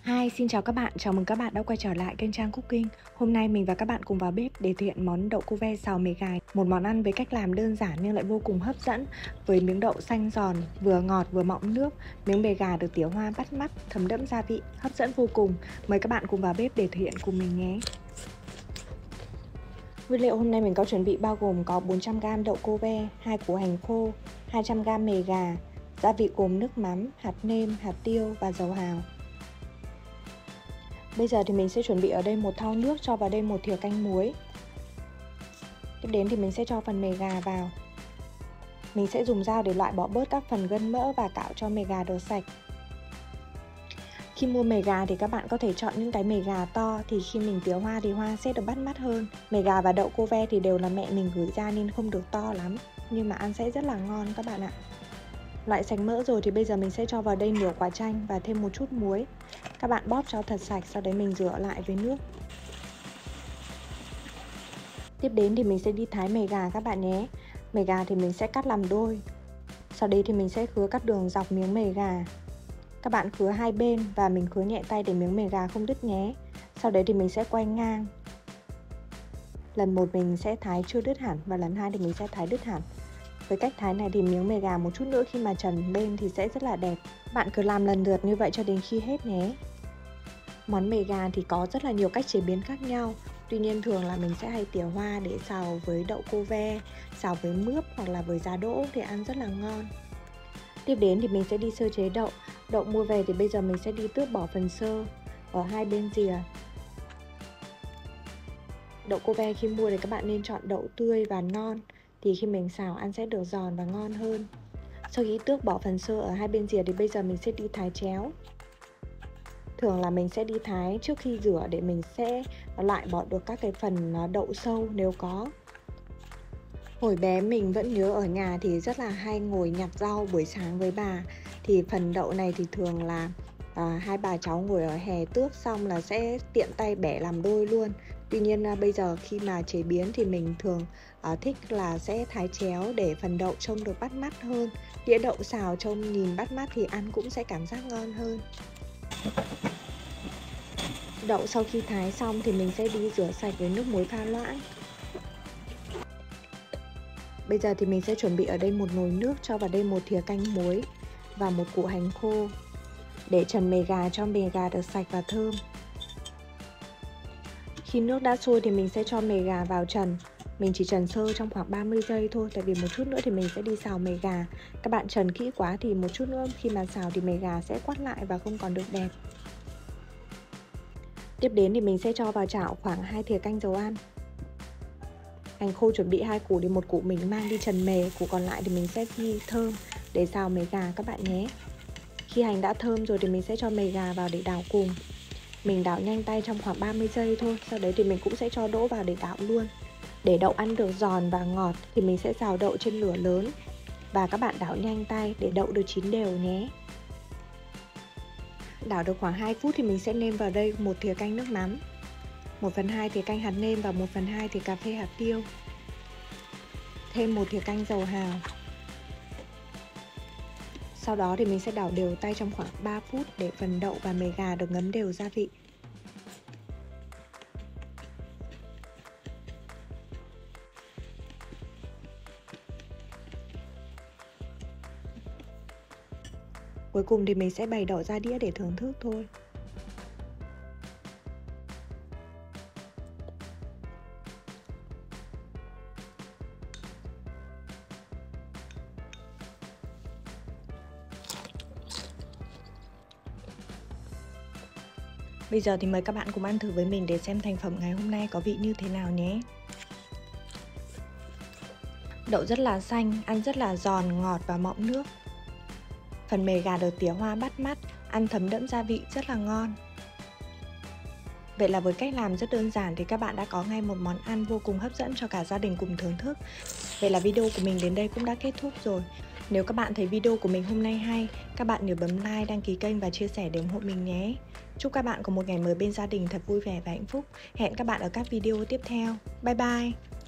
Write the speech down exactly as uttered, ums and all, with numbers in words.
Hi, xin chào các bạn, chào mừng các bạn đã quay trở lại kênh Trang Cooking. Hôm nay mình và các bạn cùng vào bếp để thực hiện món đậu cô ve xào mề gà. Một món ăn với cách làm đơn giản nhưng lại vô cùng hấp dẫn. Với miếng đậu xanh giòn, vừa ngọt vừa mọng nước. Miếng mề gà được tỉa hoa bắt mắt, thấm đẫm gia vị, hấp dẫn vô cùng. Mời các bạn cùng vào bếp để thực hiện cùng mình nhé. Nguyên liệu hôm nay mình có chuẩn bị bao gồm có bốn trăm gam đậu cô ve, hai củ hành khô, hai trăm gam mề gà. Gia vị gồm nước mắm, hạt nêm, hạt tiêu và dầu hào. Bây giờ thì mình sẽ chuẩn bị ở đây một thau nước, cho vào đây một thìa canh muối. Tiếp đến thì mình sẽ cho phần mề gà vào. Mình sẽ dùng dao để loại bỏ bớt các phần gân mỡ và cạo cho mề gà được sạch. Khi mua mề gà thì các bạn có thể chọn những cái mề gà to, thì khi mình tỉa hoa thì hoa sẽ được bắt mắt hơn. Mề gà và đậu cô ve thì đều là mẹ mình gửi ra nên không được to lắm, nhưng mà ăn sẽ rất là ngon các bạn ạ. Loại sạch mỡ rồi thì bây giờ mình sẽ cho vào đây nửa quả chanh và thêm một chút muối. Các bạn bóp cho thật sạch, sau đấy mình rửa lại với nước. Tiếp đến thì mình sẽ đi thái mề gà các bạn nhé. Mề gà thì mình sẽ cắt làm đôi. Sau đấy thì mình sẽ khứa cắt đường dọc miếng mề gà. Các bạn khứa hai bên và mình khứa nhẹ tay để miếng mề gà không đứt nhé. Sau đấy thì mình sẽ quay ngang. Lần một mình sẽ thái chưa đứt hẳn và lần hai thì mình sẽ thái đứt hẳn. Với cách thái này thì miếng mề gà một chút nữa khi mà trần lên thì sẽ rất là đẹp. Bạn cứ làm lần lượt như vậy cho đến khi hết nhé. Món mề gà thì có rất là nhiều cách chế biến khác nhau. Tuy nhiên thường là mình sẽ hay tỉa hoa để xào với đậu cô ve, xào với mướp hoặc là với giá đỗ thì ăn rất là ngon. Tiếp đến thì mình sẽ đi sơ chế đậu. Đậu mua về thì bây giờ mình sẽ đi tước bỏ phần xơ ở hai bên rìa. Đậu cô ve khi mua thì các bạn nên chọn đậu tươi và non, thì khi mình xào ăn sẽ được giòn và ngon hơn. Sau khi tước bỏ phần xơ ở hai bên rìa thì bây giờ mình sẽ đi thái chéo. Thường là mình sẽ đi thái trước khi rửa để mình sẽ loại bỏ được các cái phần đậu sâu nếu có. Hồi bé mình vẫn nhớ ở nhà thì rất là hay ngồi nhặt rau buổi sáng với bà. Thì phần đậu này thì thường là à, hai bà cháu ngồi ở hè tước xong là sẽ tiện tay bẻ làm đôi luôn. Tuy nhiên à, bây giờ khi mà chế biến thì mình thường à, thích là sẽ thái chéo để phần đậu trông được bắt mắt hơn. Đĩa đậu xào trông nhìn bắt mắt thì ăn cũng sẽ cảm giác ngon hơn. Đậu sau khi thái xong thì mình sẽ đi rửa sạch với nước muối pha loãng. Bây giờ thì mình sẽ chuẩn bị ở đây một nồi nước, cho vào đây một thìa canh muối và một củ hành khô để trần mề gà cho mề gà được sạch và thơm. Khi nước đã sôi thì mình sẽ cho mề gà vào trần. Mình chỉ trần sơ trong khoảng ba mươi giây thôi, tại vì một chút nữa thì mình sẽ đi xào mề gà. Các bạn trần kỹ quá thì một chút nữa khi mà xào thì mề gà sẽ quắt lại và không còn được đẹp. Tiếp đến thì mình sẽ cho vào chảo khoảng hai thìa canh dầu ăn. Hành khô chuẩn bị hai củ thì một củ mình mang đi trần mề, củ còn lại thì mình sẽ phi thơm để xào mề gà các bạn nhé. Khi hành đã thơm rồi thì mình sẽ cho mề gà vào để đảo cùng. Mình đảo nhanh tay trong khoảng ba mươi giây thôi, sau đấy thì mình cũng sẽ cho đỗ vào để đảo luôn. Để đậu ăn được giòn và ngọt thì mình sẽ xào đậu trên lửa lớn. Và các bạn đảo nhanh tay để đậu được chín đều nhé. Đảo được khoảng hai phút thì mình sẽ nêm vào đây một thìa canh nước mắm, một phần hai thìa canh hạt nêm và một phần hai thìa cà phê hạt tiêu. Thêm một thìa canh dầu hào. Sau đó thì mình sẽ đảo đều tay trong khoảng ba phút để phần đậu và mề gà được ngấm đều gia vị. Cuối cùng thì mình sẽ bày đậu ra đĩa để thưởng thức thôi. Bây giờ thì mời các bạn cùng ăn thử với mình để xem thành phẩm ngày hôm nay có vị như thế nào nhé. Đậu rất là xanh, ăn rất là giòn, ngọt và mọng nước. Phần mề gà được tỉa hoa bắt mắt, ăn thấm đẫm gia vị rất là ngon. Vậy là với cách làm rất đơn giản thì các bạn đã có ngay một món ăn vô cùng hấp dẫn cho cả gia đình cùng thưởng thức. Vậy là video của mình đến đây cũng đã kết thúc rồi. Nếu các bạn thấy video của mình hôm nay hay, các bạn nhớ bấm like, đăng ký kênh và chia sẻ để ủng hộ mình nhé. Chúc các bạn có một ngày mới bên gia đình thật vui vẻ và hạnh phúc. Hẹn các bạn ở các video tiếp theo. Bye bye!